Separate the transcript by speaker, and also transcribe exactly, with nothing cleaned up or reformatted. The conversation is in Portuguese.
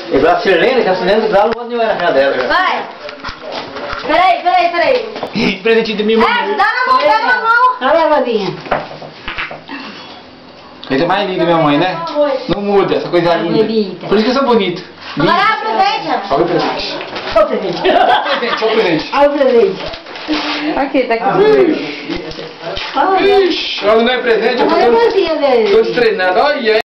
Speaker 1: E pra Sirlene, que a Sirlene dá não vai na casa dela.
Speaker 2: Vai! Peraí, peraí, peraí.
Speaker 3: Presente de minha mãe.
Speaker 2: É, dá na mão, pega na mão.
Speaker 4: Olha, Vavinha.
Speaker 3: Esse é mais lindo, minha mãe, né? Não muda, essa coisa linda.
Speaker 4: Bonita.
Speaker 3: Por isso que eu sou bonito.
Speaker 2: Agora aproveita.
Speaker 3: Olha o presente.
Speaker 4: Olha o presente.
Speaker 3: Olha o presente, olha o presente.
Speaker 4: Olha o presente.
Speaker 5: Aqui, tá aqui.
Speaker 4: Olha.
Speaker 3: Ixi, olha, não é presente, eu
Speaker 4: Olha a
Speaker 3: tô
Speaker 4: mãozinha dele.
Speaker 3: todo treinado. Olha aí.